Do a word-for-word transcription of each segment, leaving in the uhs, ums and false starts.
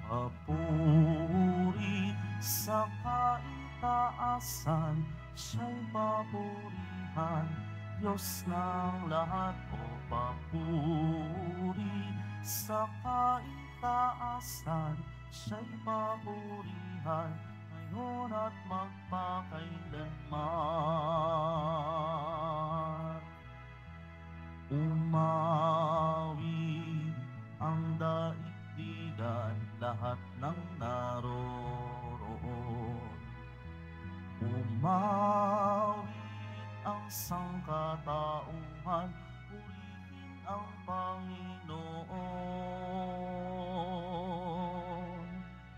Papuri sa kaitaasan, siya'y papurihan, Diyos ng lahat. O papuri sa kaitaasan, siya'y papurihan, ngayon at magpakailanman. Umawit ang daigdigan, lahat ng naroroon. Umawit ang sangkatauhan, purihin ang Panginoon.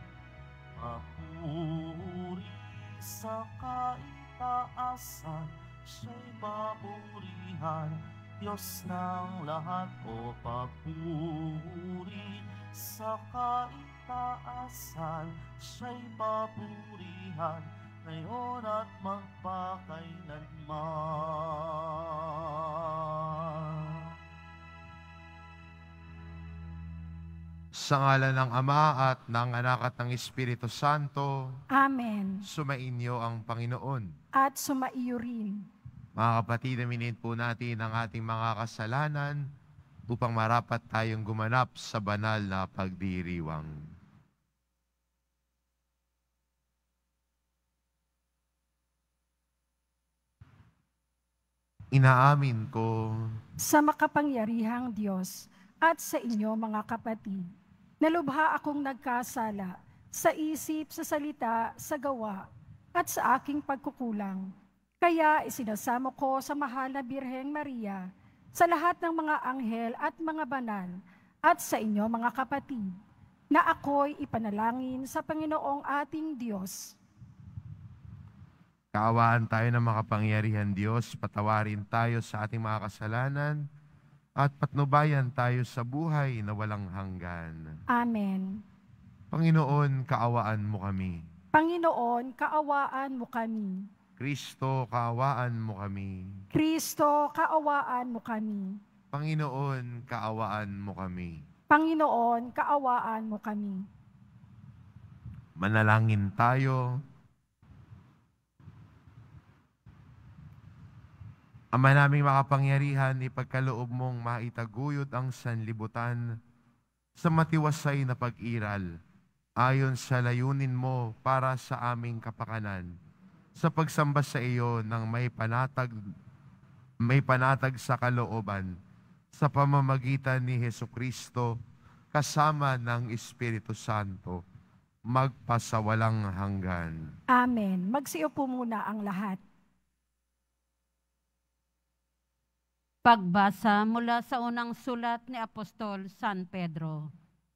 Papuri sa kaitaasan, siya'y papurihan, Diyos ng lahat. O papuri sa kaitaasan, siya'y papurihan, ngayon at magpakailanman. Sa ngalan ng Ama at ng Anak at ng Espiritu Santo. Amen. Sumainyo ang Panginoon. At sumaiyo rin. Mga kapatid, aminin po natin ang ating mga kasalanan upang marapat tayong gumanap sa banal na pagdiriwang. Inaamin ko sa makapangyarihang Diyos at sa inyo mga kapatid, nalubha akong nagkasala sa isip, sa salita, sa gawa, at sa aking pagkukulang. Kaya isinasamo ko sa mahal na Birheng Maria, sa lahat ng mga anghel at mga banal, at sa inyo mga kapatid, na ako'y ipanalangin sa Panginoong ating Diyos. Kaawaan tayo ng makapangyarihan Diyos, patawarin tayo sa ating mga kasalanan, at patnubayan tayo sa buhay na walang hanggan. Amen. Panginoon, kaawaan mo kami. Panginoon, kaawaan mo kami. Kristo, kaawaan mo kami. Kristo, kaawaan mo kami. Panginoon, kaawaan mo kami. Panginoon, kaawaan mo kami. Manalangin tayo. Ama naming makapangyarihan, ipagkaloob mong maitaguyod ang sanlibutan sa matiwasay na pag-iral, ayon sa layunin mo para sa aming kapakanan, sa pagsamba sa iyo ng may panatag, may panatag sa kalooban, sa pamamagitan ni Hesukristo, kasama ng Espiritu Santo, magpasawalang hanggan. Amen. Magsiupo muna ang lahat. Pagbasa mula sa unang sulat ni Apostol San Pedro.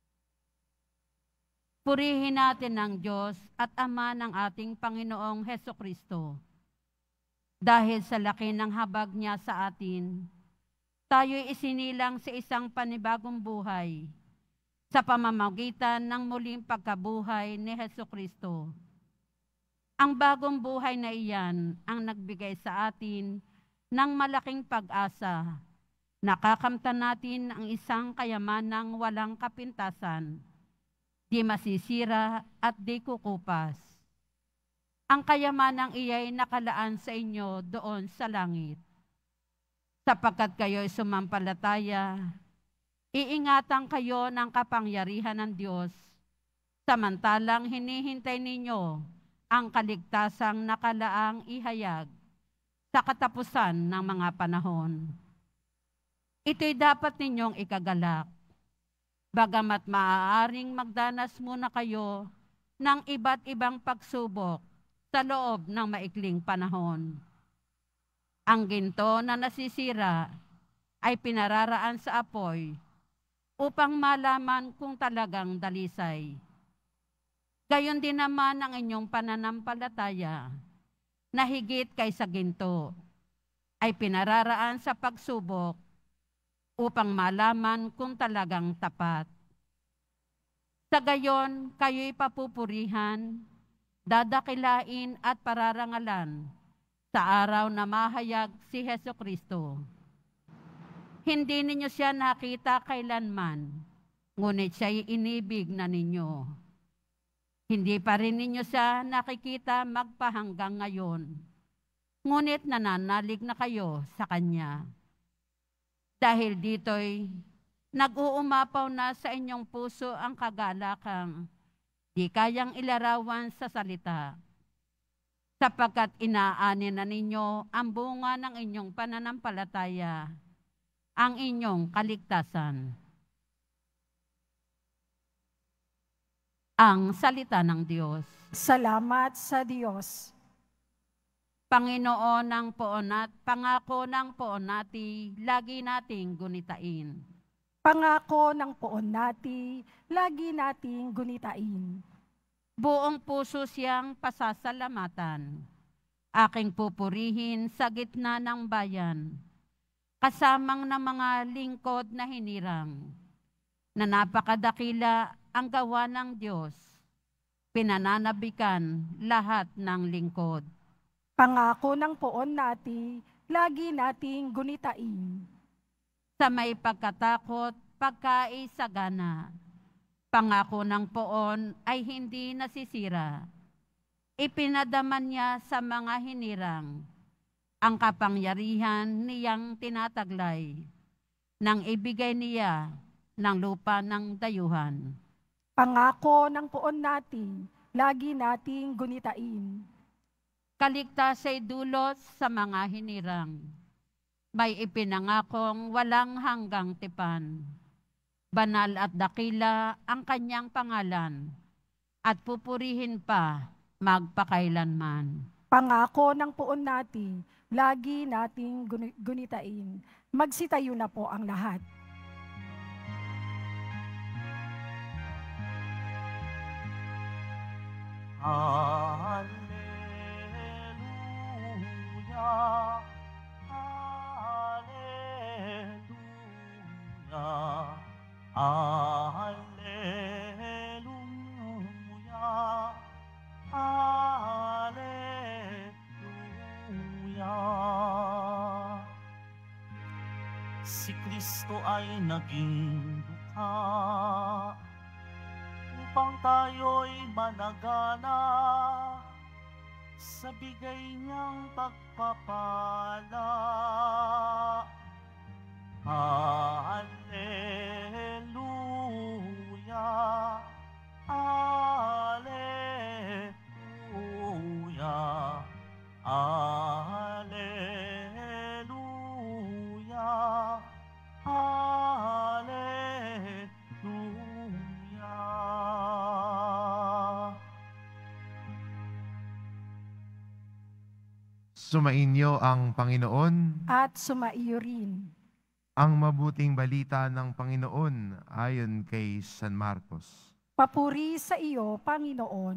Purihin natin ang Diyos at Ama ng ating Panginoong Hesukristo. Dahil sa laki ng habag niya sa atin, tayo'y isinilang sa isang panibagong buhay sa pamamagitan ng muling pagkabuhay ni Hesukristo. Ang bagong buhay na iyan ang nagbigay sa atin ng malaking pag-asa. Nakakamtan natin ang isang kayamanang walang kapintasan, di masisira at di kukupas. Ang kayamanang iya'y nakalaan sa inyo doon sa langit. Sapagkat kayo'y sumampalataya, iingatan kayo ng kapangyarihan ng Diyos, samantalang hinihintay ninyo ang kaligtasang nakalaang ihayag sa katapusan ng mga panahon. Ito'y dapat ninyong ikagalak, bagamat maaaring magdanas muna kayo ng iba't ibang pagsubok sa loob ng maikling panahon. Ang ginto na nasisira ay pinararaan sa apoy upang malaman kung talagang dalisay. Gayon din naman ang inyong pananampalataya, na higit kaysa ginto, ay pinararaan sa pagsubok upang malaman kung talagang tapat. Sa gayon, kayo'y papupurihan, dadakilain at pararangalan sa araw na mahayag si Hesukristo. Hindi ninyo siya nakita kailanman, ngunit siya'y inibig na ninyo. Hindi pa rin ninyo siya nakikita magpahanggang ngayon. Ngunit nananalig na kayo sa Kanya. Dahil dito'y nag-uumapaw na sa inyong puso ang kagalakang di kayang ilarawan sa salita, sapagkat inaani na ninyo ang bunga ng inyong pananampalataya, ang inyong kaligtasan. Ang salita ng Diyos. Salamat sa Diyos. Panginoon ng poon at pangako ng poon nati, lagi nating gunitain. Pangako ng poon nati, lagi nating gunitain. Buong puso siyang pasasalamatan. Aking pupurihin sa gitna ng bayan, kasamang ng mga lingkod na hinirang, na napakadakila ang gawa ng Diyos, pinananabikan lahat ng lingkod. Pangako ng poon nati, lagi nating gunitain. Sa may pagkatakot, pagkaisagana, pangako ng poon ay hindi nasisira. Ipinadaman niya sa mga hinirang ang kapangyarihan niyang tinataglay, nang ibigay niya ng lupa ng dayuhan. Pangako ng poon nati, lagi nating gunitain. Kaligtas ay dulot sa mga hinirang. May ipinangakong walang hanggang tipan. Banal at dakila ang kanyang pangalan, at pupurihin pa magpakailanman. Pangako ng poon nati, lagi nating guni- gunitain. Magsitayo na po ang lahat. Hallelujah, Hallelujah, Hallelujah, Hallelujah. Si Kristo ay naging dukha upang tayo'y managana sa bigay niyang pagpapala. Hallelujah, Hallelujah, Hallelujah, Hallelujah. Sumainyo ang Panginoon. At sumaiyo rin. Ang mabuting balita ng Panginoon ayon kay San Marcos. Papuri sa iyo, Panginoon.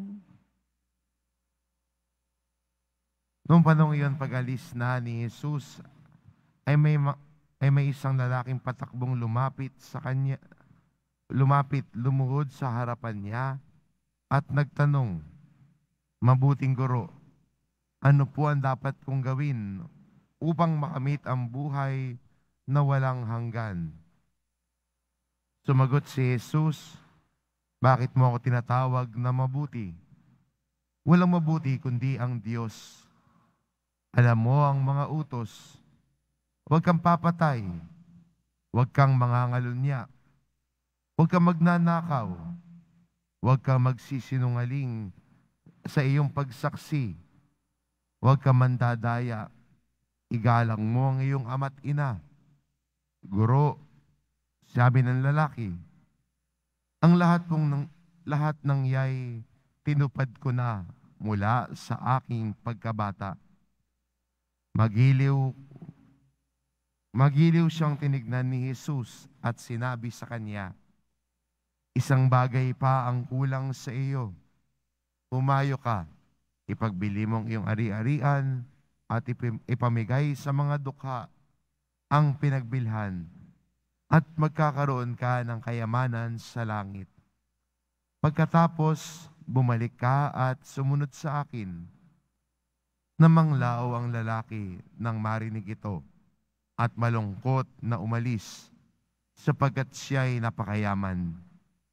Noong panahon iyon, pag-alis na ni Jesus, ay may, ma- ay may isang lalaking patakbong lumapit sa kanya, lumapit, lumuhod sa harapan niya, at nagtanong, "Mabuting guro, ano po ang dapat kong gawin upang makamit ang buhay na walang hanggan?" Sumagot si Jesus, "Bakit mo ako tinatawag na mabuti? Walang mabuti kundi ang Diyos. Alam mo ang mga utos. Huwag kang papatay. Huwag kang mangangalunya. Huwag kang magnanakaw. Huwag kang magsisinungaling sa iyong pagsaksi. Huwag kang mandadaya. Igalang mo ang iyong ama't ina." "Guro," sabi ng lalaki, "ang lahat pong ng, lahat ng yay tinupad ko na mula sa aking pagkabata." Magiliw, magiliw siyang tinignan ni Jesus at sinabi sa kanya, "Isang bagay pa ang kulang sa iyo. Humayo ka, ipagbili mong iyong ari-arian at ipim- ipamigay sa mga dukha ang pinagbilhan, at magkakaroon ka ng kayamanan sa langit. Pagkatapos, bumalik ka at sumunod sa akin." Namanglaw ang lalaki nang marinig ito at malungkot na umalis sapagkat siya'y napakayaman.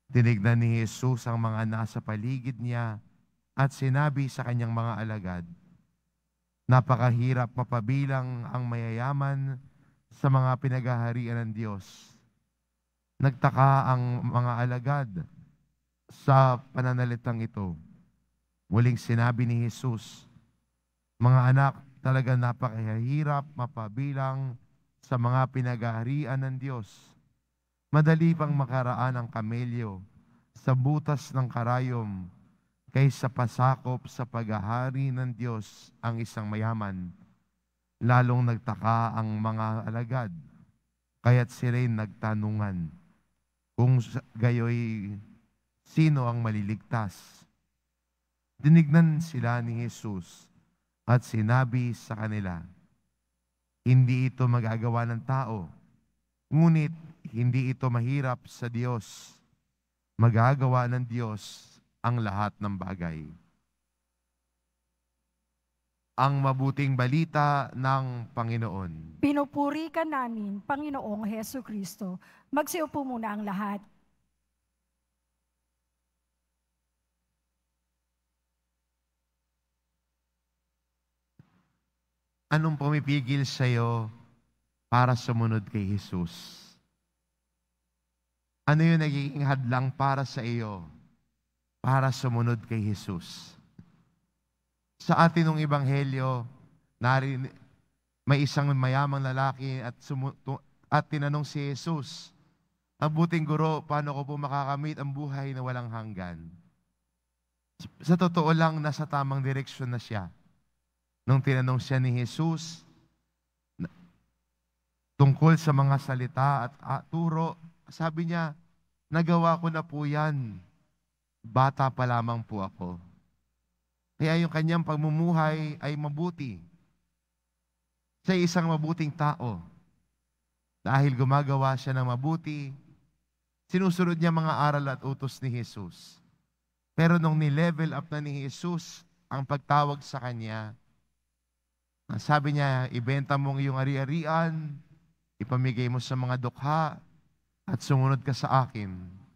Tinignan ni Jesus ang mga nasa paligid niya at sinabi sa kanyang mga alagad, napakahirap mapabilang ang mayayaman sa mga pinagaharian ng Diyos. Nagtaka ang mga alagad sa pananalitang ito. Muling sinabi ni Jesus, mga anak, talaga napakahirap mapabilang sa mga pinagaharian ng Diyos. Madali pang makaraan ang kamelyo sa butas ng karayom kaysa pasakop sa paghahari ng Diyos ang isang mayaman. Lalong nagtaka ang mga alagad, kaya't sila'y nagtanungan kung gayoy sino ang maliligtas. Dinignan sila ni Jesus at sinabi sa kanila, hindi ito magagawa ng tao, ngunit hindi ito mahirap sa Diyos. Magagawa ng Diyos ang lahat ng bagay. Ang mabuting balita ng Panginoon. Pinupuri ka namin, Panginoong Heso Kristo. Magsiupo muna ang lahat. Anong pumipigil sa iyo para sumunod kay Jesus? Ano yung nagiging hadlang para sa iyo para sumunod kay Jesus? Sa atin ng Ebanghelyo, narin, may isang mayamang lalaki at, sumu, at tinanong si Jesus, mabuting guro, paano ko po makakamit ang buhay na walang hanggan? Sa totoo lang, nasa tamang direksyon na siya. Nung tinanong siya ni Jesus tungkol sa mga salita at uh, turo, sabi niya, nagawa ko na po yan. Bata pa lamang po ako. Kaya yung kanyang pagmumuhay ay mabuti. Siya ay isang mabuting tao. Dahil gumagawa siya ng mabuti, sinusunod niya mga aral at utos ni Jesus. Pero nung ni-level up na ni Jesus ang pagtawag sa kanya, sabi niya, ibenta mong iyong ari-arian, ipamigay mo sa mga dukha, at sumunod ka sa akin.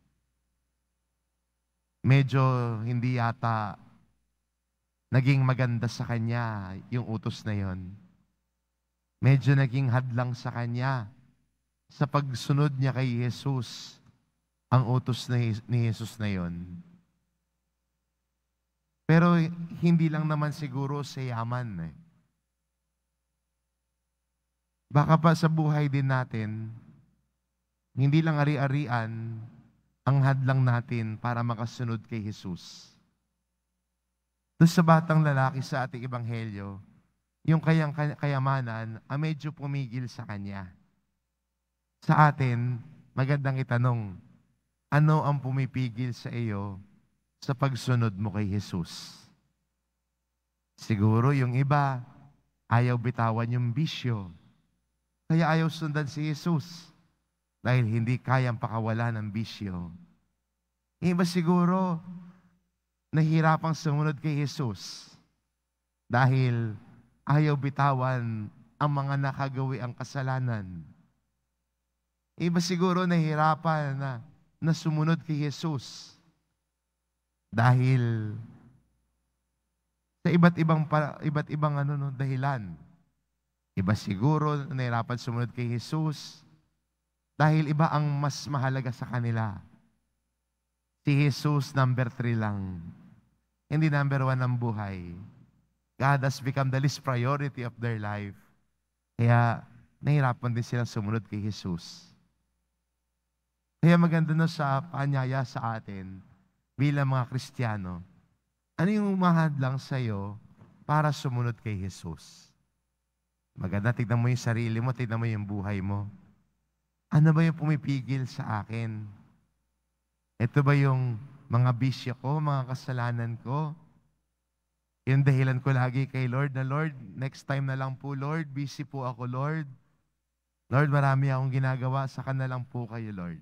Medyo hindi yata naging maganda sa kanya yung utos na yon. Medyo naging hadlang sa kanya sa pagsunod niya kay Jesus ang utos ni Jesus na yon. Pero hindi lang naman siguro sa yaman eh. Baka pa sa buhay din natin, hindi lang ari-arian ang hadlang natin para makasunod kay Jesus. Doon sa batang lalaki sa ating ebanghelyo, yung kayang kayamanan ang medyo pumigil sa kanya. Sa atin, magandang itanong, ano ang pumipigil sa iyo sa pagsunod mo kay Jesus? Siguro yung iba, ayaw bitawan yung bisyo. Kaya ayaw sundan si Jesus dahil hindi kayang pakawala ng bisyo. Iba siguro, nahihirapang sumunod kay Jesus dahil ayaw bitawan ang mga nakagawi ang kasalanan. Iba siguro nahihirapan na, na sumunod kay Jesus dahil sa iba't ibang iba't ibang ano no, dahilan. Iba siguro nahihirapan sumunod kay Jesus dahil iba ang mas mahalaga sa kanila. Si Jesus number three lang. Hindi number one ang buhay. God has become the least priority of their life. Kaya nahihirapan din silang sumunod kay Jesus. Kaya maganda na sa paanyaya sa atin bilang mga Kristiyano, ano yung mahadlang sa iyo para sumunod kay Jesus? Maganda, tignan mo yung sarili mo, tignan mo yung buhay mo. Ano ba yung pumipigil sa akin? Ito ba yung mga bisyo ko, mga kasalanan ko? Yung dahilan ko lagi kay Lord na, Lord, next time na lang po, Lord, busy po ako, Lord. Lord, marami akong ginagawa, saka na lang po kayo, Lord.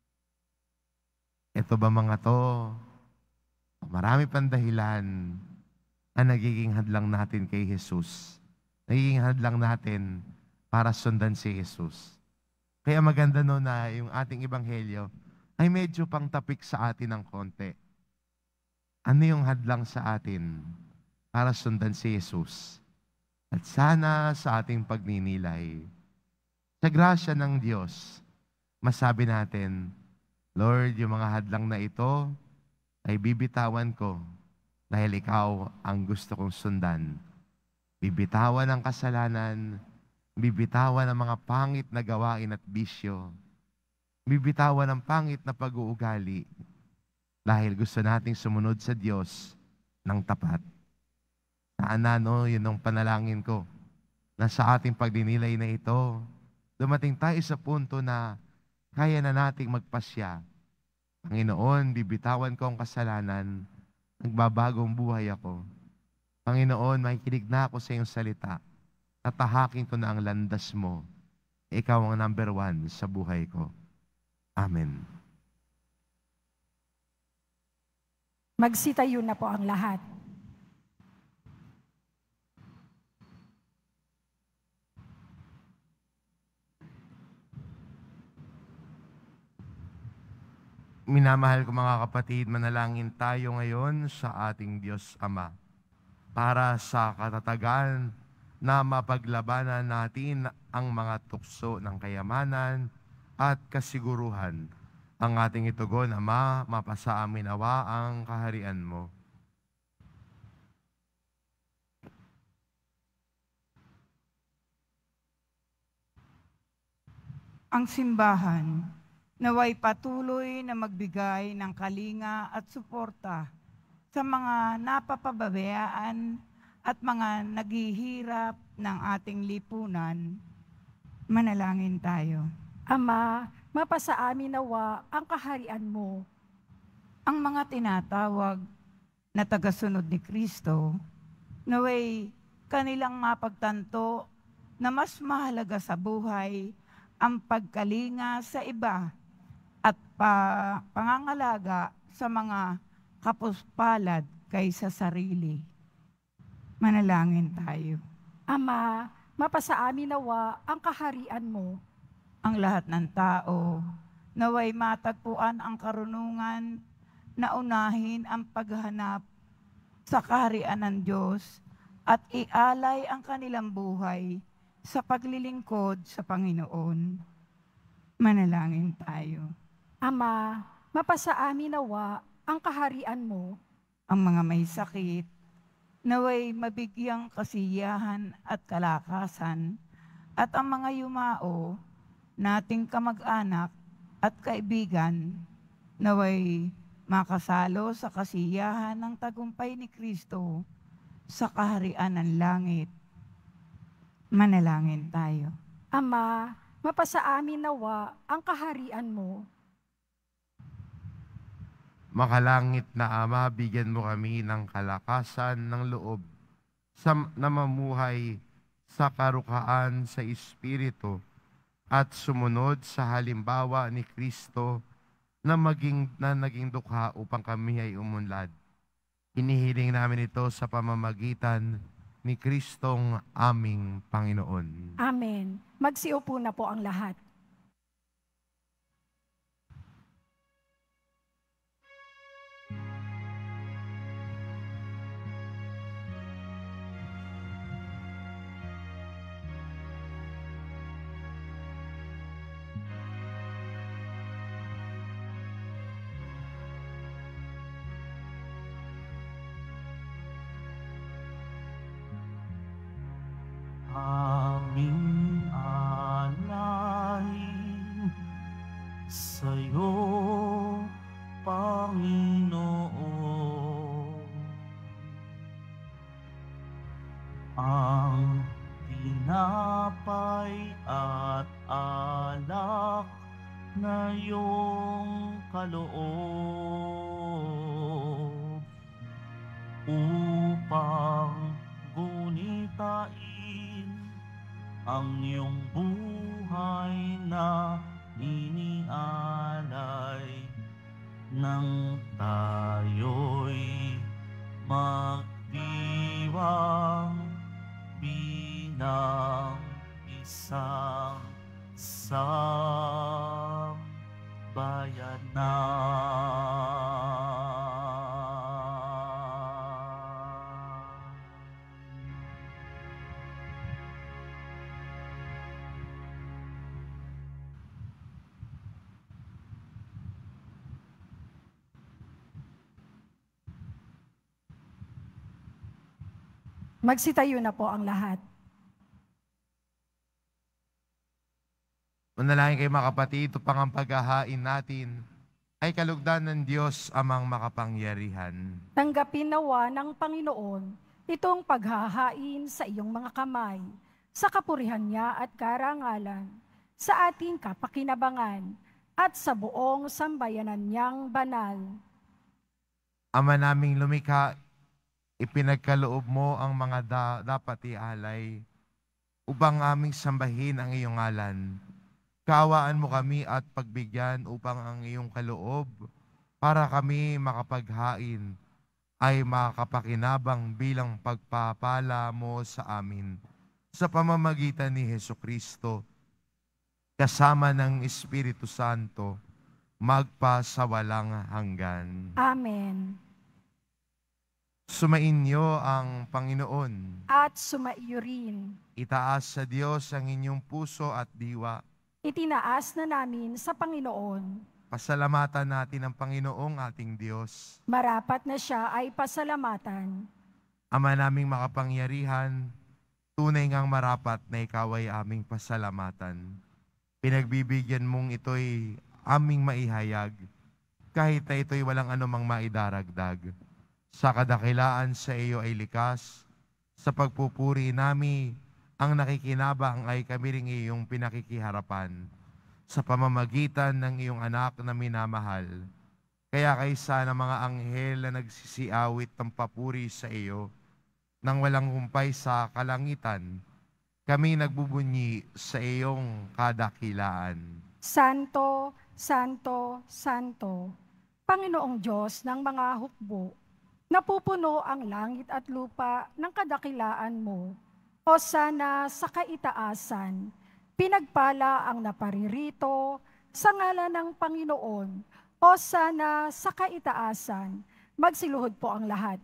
Ito ba mga to? Marami pang dahilan ang nagiging hadlang natin kay Jesus. Nagiging hadlang natin para sundan si Jesus. Kaya maganda no na yung ating ebanghelyo, ay medyo pang tapik sa atin ng konti. Ano yung hadlang sa atin para sundan si Jesus? At sana sa ating pagninilay, sa grasya ng Diyos, masabi natin, Lord, yung mga hadlang na ito ay bibitawan ko dahil ikaw ang gusto kong sundan. Bibitawan ang kasalanan, bibitawan ang mga pangit na gawain at bisyo, bibitawan ang pangit na pag-uugali dahil gusto nating sumunod sa Diyos ng tapat. Sana, no, yun ang panalangin ko, na sa ating pagdinilay na ito, dumating tayo sa punto na kaya na nating magpasya. Panginoon, bibitawan ko ang kasalanan, nagbabagong buhay ako. Panginoon, makikinig na ako sa iyong salita. Tatahakin ko na ang landas mo. Ikaw ang number one sa buhay ko. Amen. Magsitayo na po ang lahat. Minamahal ko mga kapatid, manalangin tayo ngayon sa ating Diyos Ama para sa katatagan na mapaglabanan natin ang mga tukso ng kayamanan at kasiguruhan. Ang ating itugon, Ama, mapasa amin awa ang kaharian mo. Ang simbahan naway patuloy na magbigay ng kalinga at suporta sa mga napapababayaan at mga naghihirap ng ating lipunan. Manalangin tayo. Ama, mapasa amin nawa ang kaharian mo. Ang mga tinatawag na tagasunod ni Kristo, naway kanilang mapagtanto na mas mahalaga sa buhay ang pagkalinga sa iba at pa, pangangalaga sa mga kapuspalad kaysa sarili. Manalangin tayo. Ama, mapasa amin nawa ang kaharian mo. Ang lahat ng tao naway matagpuan ang karunungan na unahin ang paghanap sa kaharian ng Diyos at ialay ang kanilang buhay sa paglilingkod sa Panginoon. Manalangin tayo. Ama, mapasa amin nawa ang kaharian mo. Ang mga may sakit, naway mabigyang kasiyahan at kalakasan, at ang mga yumao, nating kamag-anak at kaibigan, naway makasalo sa kasiyahan ng tagumpay ni Kristo sa kaharian ng langit. Manalangin tayo. Ama, mapasa amin nawa ang kaharian mo. Makalangit na Ama, bigyan mo kami ng kalakasan ng loob sa, na mamuhay sa karukaan sa Espiritu at sumunod sa halimbawa ni Kristo na, maging, na naging dukha upang kami ay umunlad. Hinihiling namin ito sa pamamagitan ni Kristong aming Panginoon. Amen. Magsiupo na po ang lahat. Aming alay sa'yo, Panginoon. Ang tinapay at alak na iyong kaloob upang gunitain ang iyong buhay na inialay nang tayo'y magdiwang bilang isang sambayanan. Magsitayo na po ang lahat. Manalangin kayo mga kapatid, ito pang ang paghahain natin ay kalugdan ng Diyos amang makapangyarihan. Tanggapin nawa ng Panginoon itong paghahain sa iyong mga kamay, sa kapurihan niya at karangalan, sa ating kapakinabangan, at sa buong sambayanan niyang banal. Ama naming lumikha, ipinagkaloob mo ang mga da- dapat ialay upang aming sambahin ang iyong ngalan. Kaawaan mo kami at pagbigyan upang ang iyong kaloob para kami makapaghain ay makapakinabang bilang pagpapala mo sa amin sa pamamagitan ni Hesukristo, kasama ng Espiritu Santo, magpa sa walang hanggan. Amen. Sumainyo ang Panginoon. At sumaiyo rin. Itaas sa Diyos ang inyong puso at diwa. Itinaas na namin sa Panginoon. Pasalamatan natin ang Panginoong ating Diyos. Marapat na siya ay pasalamatan. Ama naming makapangyarihan, tunay ngang marapat na ikaw ay aming pasalamatan. Pinagbibigyan mong ito'y aming maihayag, kahit na ito'y walang anumang maidaragdag. Sa kadakilaan sa iyo ay likas, sa pagpupuri nami, ang nakikinabang ay kami ring iyong pinakikiharapan, sa pamamagitan ng iyong anak na minamahal. Kaya kaysa ng mga anghel na nagsisiawit ng papuri sa iyo, nang walang humpay sa kalangitan, kami nagbubunyi sa iyong kadakilaan. Santo, Santo, Santo, Panginoong Diyos ng mga hukbo, napupuno ang langit at lupa ng kadakilaan mo. O sana sa kaitaasan, pinagpala ang naparirito sa ngalan ng Panginoon. O sana sa kaitaasan, magsiluhod po ang lahat.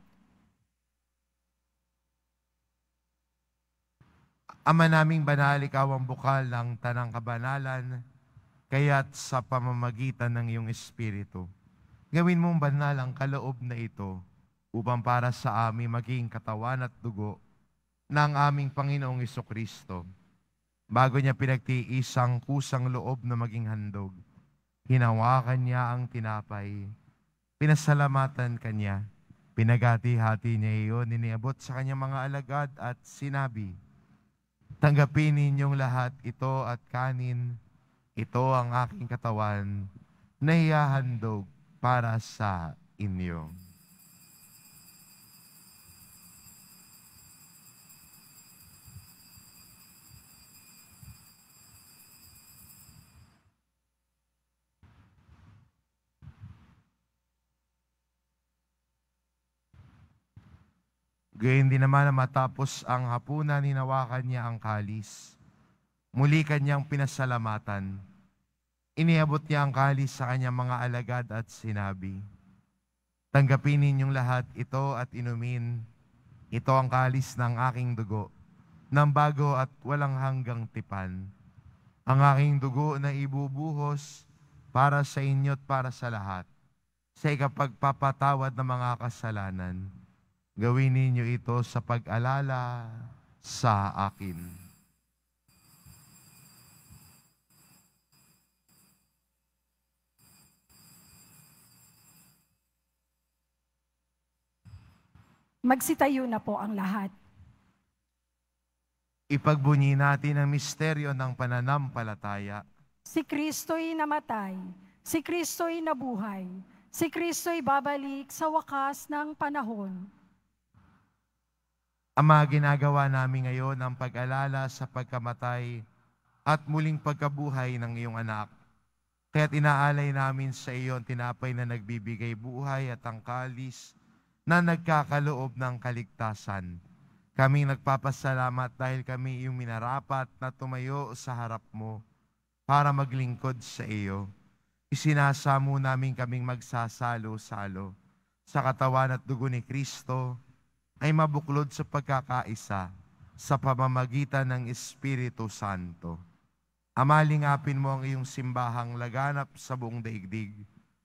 Ama naming banal, ikaw ang bukal ng tanang kabanalan, kaya't sa pamamagitan ng iyong Espiritu, gawin mong banal ang kaloob na ito upang para sa amin maging katawan at dugo ng aming Panginoong Hesukristo. Bago niya pinagtiis ang kusang loob na maging handog, hinawakan niya ang tinapay, pinasalamatan kanya, pinagati-hati niya iyon, iniabot sa kanyang mga alagad at sinabi, tanggapin ninyong lahat ito at kanin, ito ang aking katawan na ihahandog para sa inyo. Gayun din naman na matapos ang hapunan, hinawakan niya ang kalis. Muli kanyang pinasalamatan. Iniabot niya ang kalis sa kanyang mga alagad at sinabi, tanggapin ninyong lahat ito at inumin. Ito ang kalis ng aking dugo, ng bago at walang hanggang tipan. Ang aking dugo na ibubuhos para sa inyo at para sa lahat, sa ikapagpapatawad ng mga kasalanan. Gawin ninyo ito sa pag-alala sa akin. Magsitayo na po ang lahat. Ipagbunyi natin ang misteryo ng pananampalataya. Si Kristo'y namatay, si Kristo'y nabuhay, si Kristo'y babalik sa wakas ng panahon. Ama, ginagawa namin ngayon ang pag-alala sa pagkamatay at muling pagkabuhay ng iyong anak. Kaya't inaalay namin sa iyo ang tinapay na nagbibigay buhay at ang kalis na nagkakaloob ng kaligtasan. Kaming nagpapasalamat dahil kami iyong minarapat na tumayo sa harap mo para maglingkod sa iyo. Isinasamo namin kaming magsasalo-salo sa katawan at dugo ni Kristo ay mabuklod sa pagkakaisa sa pamamagitan ng Espiritu Santo. Amalingapin mo ang iyong simbahang laganap sa buong daigdig.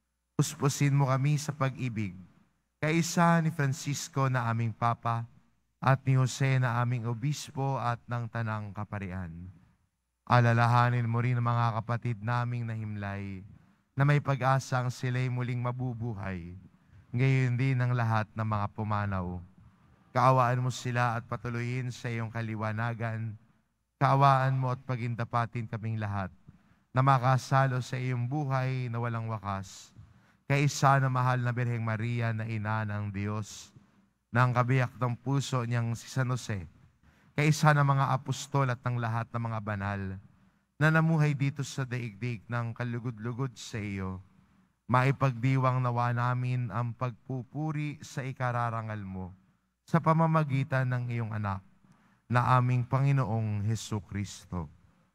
Puspusin mo kami sa pag-ibig, kaisa ni Francisco na aming Papa, at ni Jose na aming obispo at ng Tanang Kaparian. Alalahanin mo rin ang mga kapatid naming nahimlay na may pag-asang sila'y muling mabubuhay, ngayon din ang lahat ng mga pumanaw. Kaawaan mo sila at patuloyin sa iyong kaliwanagan. Kaawaan mo at pagindapatin kaming lahat na makasalo sa iyong buhay na walang wakas. Kaisa na mahal na Birheng Maria na ina ng Diyos, ng kabiyak ng puso niyang si San Jose, kaisa ng mga apostol at ng lahat ng mga banal na namuhay dito sa daigdig ng kalugod-lugod sa iyo, maipagdiwang nawa namin ang pagpupuri sa ikararangal mo sa pamamagitan ng iyong anak na aming Panginoong Hesukristo.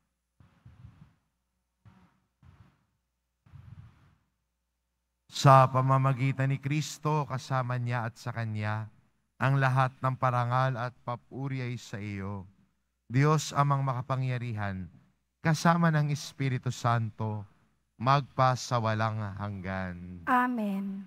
Sa pamamagitan ni Kristo, kasama niya at sa Kanya, ang lahat ng parangal at papuri ay sa iyo, Diyos amang makapangyarihan, kasama ng Espiritu Santo, magpa sa walang hanggan. Amen.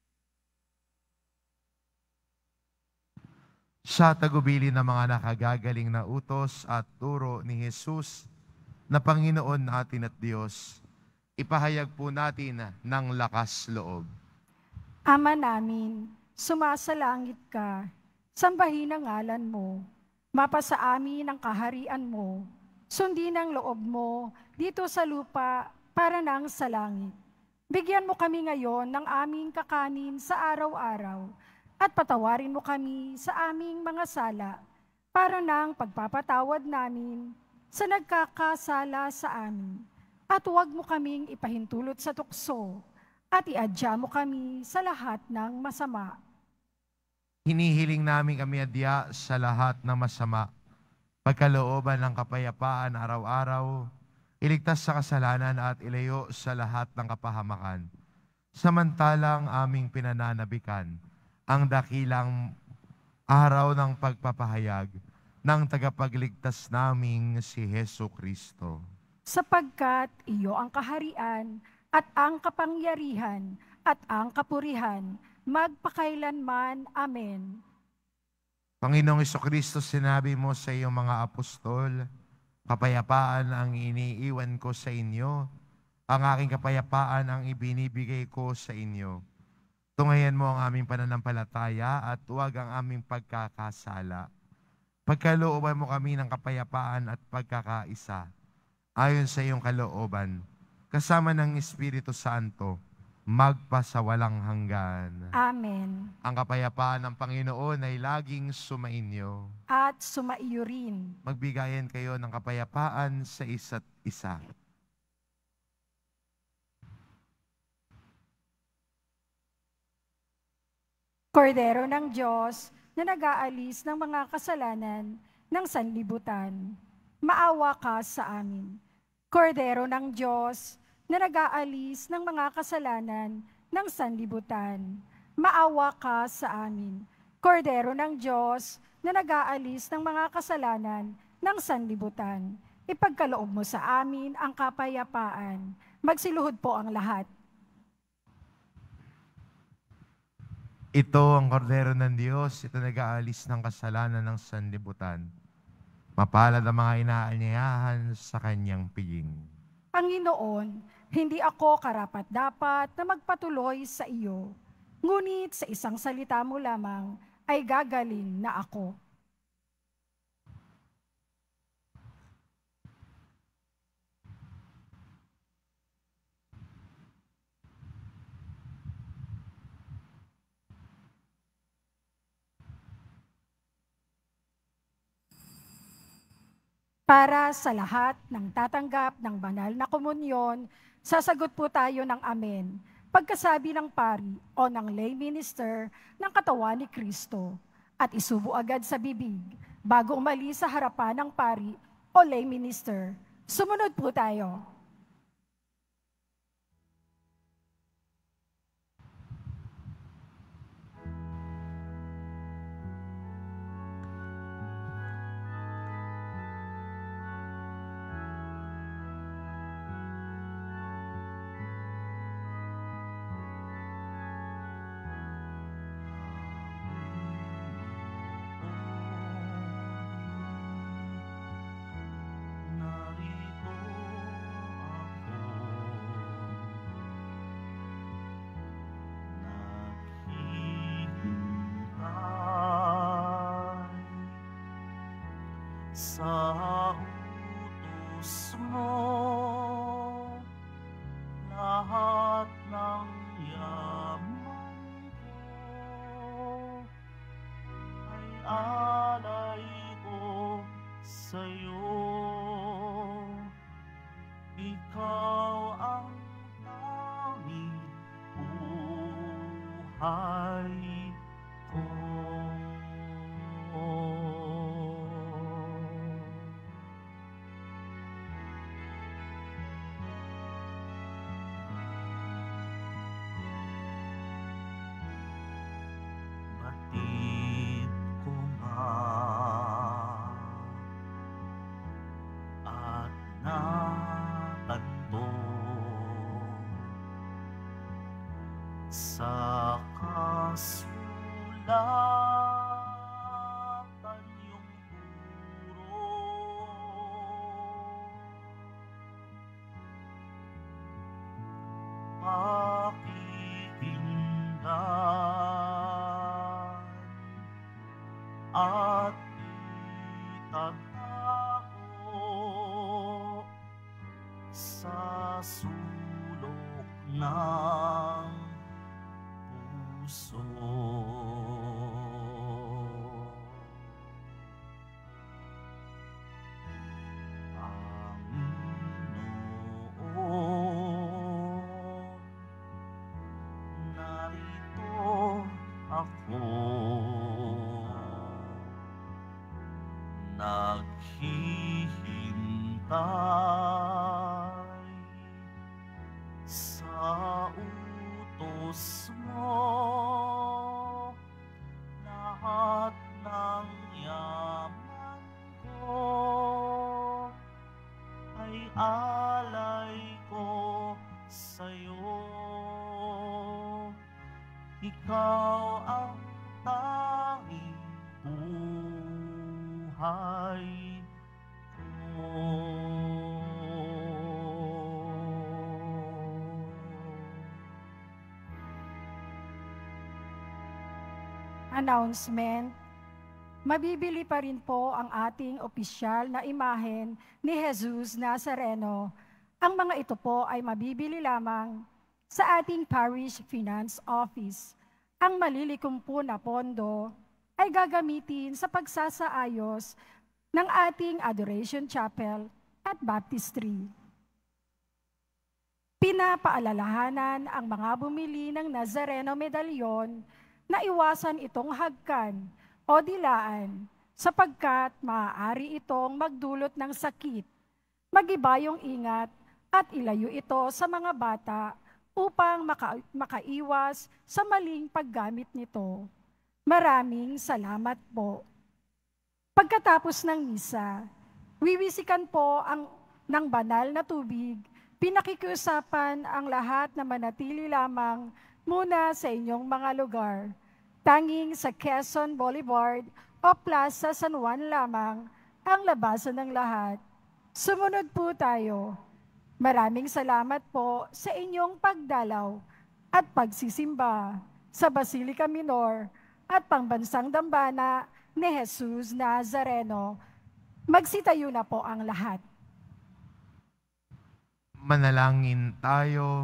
Sa tagubili ng mga nakagagaling na utos at turo ni Jesus na Panginoon natin at Diyos, ipahayag po natin ng lakas loob. Ama namin, sumasalangit ka, sambahin ang ngalan mo, mapasa amin ang kaharian mo, sundin ang loob mo dito sa lupa para nang sa langit. Bigyan mo kami ngayon ng aming kakanin sa araw-araw at patawarin mo kami sa aming mga sala para nang pagpapatawad namin sa nagkakasala sa amin. At huwag mo kaming ipahintulot sa tukso at iadya mo kami sa lahat ng masama. Hinihiling namin kami adya sa lahat ng masama, pagkalooban ng kapayapaan araw-araw, iligtas sa kasalanan at ilayo sa lahat ng kapahamakan. Samantalang aming pinananabikan ang dakilang araw ng pagpapahayag ng tagapagligtas naming si Hesukristo. Sapagkat iyo ang kaharian at ang kapangyarihan at ang kapurihan, magpakailanman. Amen. Panginoong Hesukristo, sinabi mo sa iyong mga apostol, kapayapaan ang iniiwan ko sa inyo, ang aking kapayapaan ang ibinibigay ko sa inyo. Tungayan mo ang aming pananampalataya at huwag ang aming pagkakasala. Pagkalooban mo kami ng kapayapaan at pagkakaisa, ayon sa iyong kalooban, kasama ng Espiritu Santo, magpa sa walang hanggan. Amen. Ang kapayapaan ng Panginoon ay laging sumainyo. At sumaiyo rin. Magbigayan kayo ng kapayapaan sa isa't isa. Kordero ng Diyos na nag-aalis ng mga kasalanan ng sanlibutan, maawa ka sa amin. Kordero ng Diyos na nag-aalis ng mga kasalanan ng sanlibutan, maawa ka sa amin. Kordero ng Diyos na nag-aalis ng mga kasalanan ng sanlibutan, ipagkaloob mo sa amin ang kapayapaan. Magsiluhod po ang lahat. Ito ang kordero ng Diyos, ito nag-aalis ng kasalanan ng sanlibutan. Mapalad ang mga inaanyayahan sa kanyang piging. Panginoon, hindi ako karapat-dapat na magpatuloy sa iyo, ngunit sa isang salita mo lamang ay gagaling na ako. Para sa lahat ng tatanggap ng banal na komunyon, sasagot po tayo ng amen. Pagkasabi ng pari o ng lay minister ng katawan ni Kristo at isubo agad sa bibig bago umalis sa harapan ng pari o lay minister. Sumunod po tayo. alay ko sa'yo. Ikaw ang tanging buhay ko. Batid ko nga at natanto sa kasulatan yung puro. Pakikinggan at itatago sa sulok ng puso. Panginoon, narito ako, naghihintay sa utos mo. Lahat ng yaman ko ay alay ko sa'yo. Ikaw ang tanging buhay ko. Announcement. Mabibili pa rin po ang ating opisyal na imahen ni Jesus Nazareno. Ang mga ito po ay mabibili lamang sa ating Parish Finance Office. Ang malilikom po na pondo ay gagamitin sa pagsasaayos ng ating Adoration Chapel at Baptistry. Pinapaalalahanan ang mga bumili ng Nazareno medalyon na iwasan itong hagkan o dilaan sapagkat maaari itong magdulot ng sakit. Mag-iba yung ingat at ilayo ito sa mga bata upang maka- makaiwas sa maling paggamit nito. Maraming salamat po. Pagkatapos ng misa, wiwisikan po ang, ng banal na tubig. Pinakikiusapan ang lahat na manatili lamang muna sa inyong mga lugar. Tanging sa Quezon Boulevard o Plaza San Juan lamang ang labasan ng lahat. Sumunod po tayo. Maraming salamat po sa inyong pagdalaw at pagsisimba sa Basilica Minor at Pambansang Dambana ni Jesus Nazareno. Magsitayo na po ang lahat. Manalangin tayo.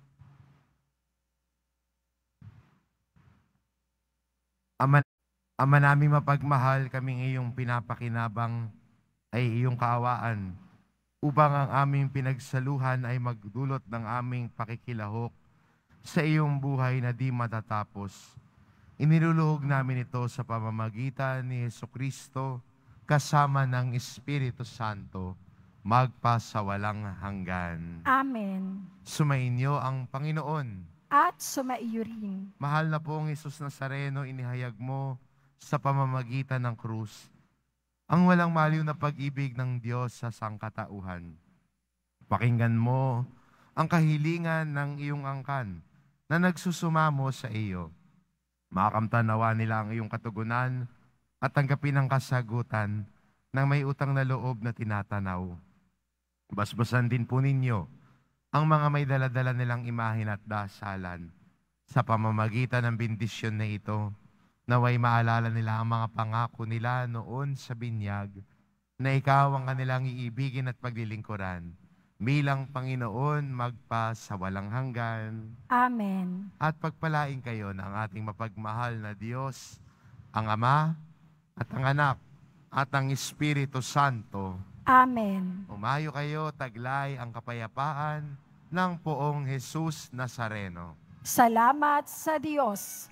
Ama, Ama naming mapagmahal, kaming iyong pinapakinabang ay iyong kaawaan upang ang aming pinagsaluhan ay magdulot ng aming pakikilahok sa iyong buhay na di matatapos. Iniluluhog namin ito sa pamamagitan ni Jesucristo kasama ng Espiritu Santo magpasawalang hanggan. Amen. Sumainyo ang Panginoon. At sumaiyo rin. Mahal na pong Jesus Nazareno, inihayag mo sa pamamagitan ng krus ang walang maliw na pag-ibig ng Diyos sa sangkatauhan. Pakinggan mo ang kahilingan ng iyong angkan na nagsusumamo sa iyo. Makamtanawa nila ang iyong katugunan at tanggapin ang kasagutan ng may utang na loob na tinatanaw. Basbasan din po ninyo ang mga may daladala nilang imahin at dasalan. Sa pamamagitan ng bendisyon na ito, naway maalala nila ang mga pangako nila noon sa binyag na ikaw ang kanilang iibigin at paglilingkuran bilang Panginoon magpa sa walang hanggan. Amen. At pagpalain kayo ng ating mapagmahal na Diyos, ang Ama, at ang Anak, at ang Espiritu Santo. Amen. Umayo kayo, taglay ang kapayapaan ng poong Jesus Nazareno. Salamat sa Diyos.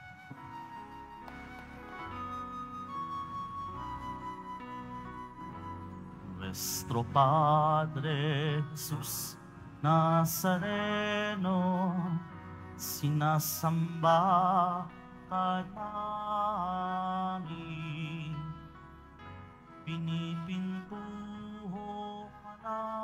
Nuestro Padre Jesus Nazareno, sinasamba ka namin, pinipintuho ka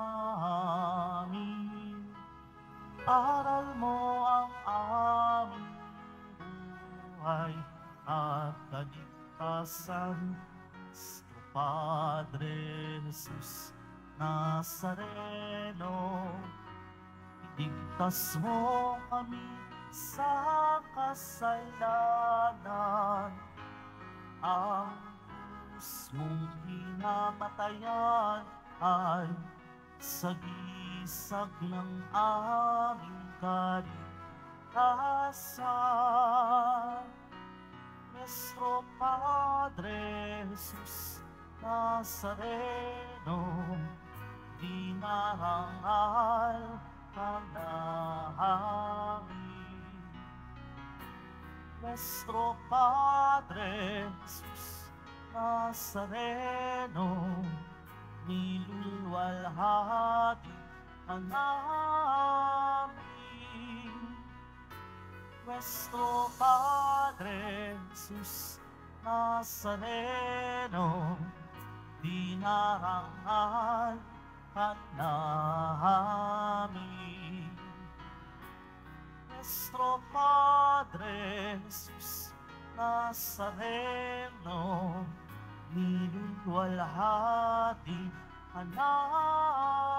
namin, aral mo ang aming buhay at kaligtasan. Nuestro Padre Jesus Nazareno, iligtas mo kami sa kasalanan. Ang krus mong pinamatayan ay sagisag ng aming kaligtasan. Nuestro Padre Jesus Nazareno, dinarangal ka namin. Nuestro Padre Jesus Nazareno, niluluwalhati ka namin. Nuestro Padre Jesus Nazareno, dinarangal ka namin. Nuestro Padre Jesus Nazareno, niluluwalhati ka namin.